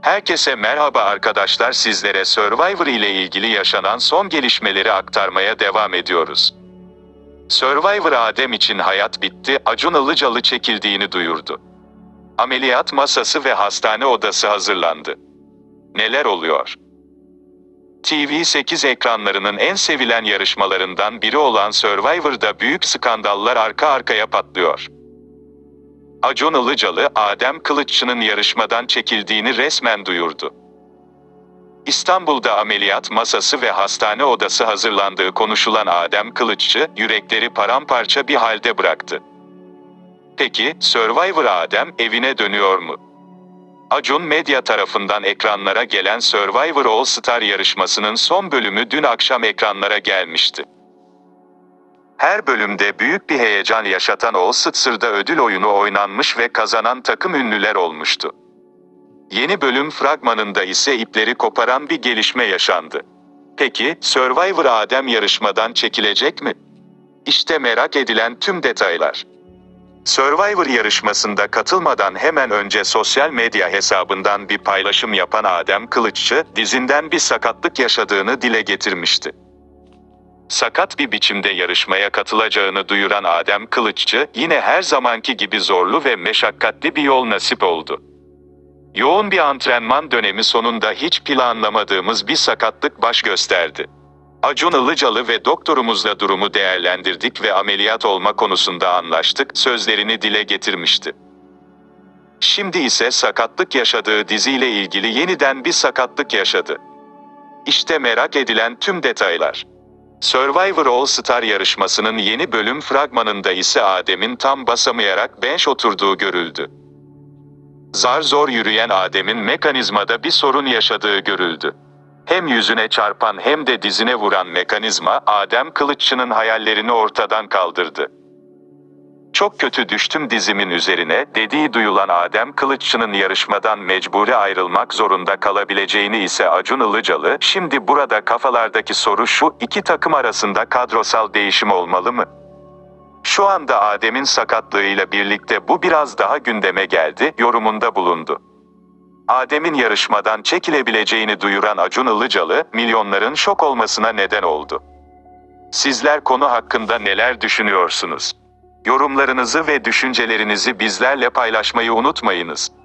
Herkese merhaba arkadaşlar, sizlere Survivor ile ilgili yaşanan son gelişmeleri aktarmaya devam ediyoruz. Survivor Adem için hayat bitti, Acun Ilıcalı çekildiğini duyurdu. Ameliyat masası ve hastane odası hazırlandı. Neler oluyor? TV8 ekranlarının en sevilen yarışmalarından biri olan Survivor'da büyük skandallar arka arkaya patlıyor. Acun Ilıcalı, Adem Kılıççı'nın yarışmadan çekildiğini resmen duyurdu. İstanbul'da ameliyat masası ve hastane odası hazırlandığı konuşulan Adem Kılıççı, yürekleri paramparça bir halde bıraktı. Peki, Survivor Adem evine dönüyor mu? Acun Medya tarafından ekranlara gelen Survivor All Star yarışmasının son bölümü dün akşam ekranlara gelmişti. Her bölümde büyük bir heyecan yaşatan All Star'da ödül oyunu oynanmış ve kazanan takım ünlüler olmuştu. Yeni bölüm fragmanında ise ipleri koparan bir gelişme yaşandı. Peki, Survivor Adem yarışmadan çekilecek mi? İşte merak edilen tüm detaylar. Survivor yarışmasında katılmadan hemen önce sosyal medya hesabından bir paylaşım yapan Adem Kılıççı, dizinden bir sakatlık yaşadığını dile getirmişti. Sakat bir biçimde yarışmaya katılacağını duyuran Adem Kılıççı, yine her zamanki gibi zorlu ve meşakkatli bir yol nasip oldu. Yoğun bir antrenman dönemi sonunda hiç planlamadığımız bir sakatlık baş gösterdi. Acun Ilıcalı ve doktorumuzla durumu değerlendirdik ve ameliyat olma konusunda anlaştık, sözlerini dile getirmişti. Şimdi ise sakatlık yaşadığı diziyle ilgili yeniden bir sakatlık yaşadı. İşte merak edilen tüm detaylar. Survivor All Star yarışmasının yeni bölüm fragmanında ise Adem'in tam basamayarak bench oturduğu görüldü. Zar zor yürüyen Adem'in mekanizmada bir sorun yaşadığı görüldü. Hem yüzüne çarpan hem de dizine vuran mekanizma, Adem Kılıççı'nın hayallerini ortadan kaldırdı. "Çok kötü düştüm dizimin üzerine" dediği duyulan Adem Kılıççı'nın yarışmadan mecburi ayrılmak zorunda kalabileceğini ise Acun Ilıcalı, "Şimdi burada kafalardaki soru şu, iki takım arasında kadrosal değişim olmalı mı? Şu anda Adem'in sakatlığıyla birlikte bu biraz daha gündeme geldi" yorumunda bulundu. Adem'in yarışmadan çekilebileceğini duyuran Acun Ilıcalı, milyonların şok olmasına neden oldu. Sizler konu hakkında neler düşünüyorsunuz? Yorumlarınızı ve düşüncelerinizi bizlerle paylaşmayı unutmayınız.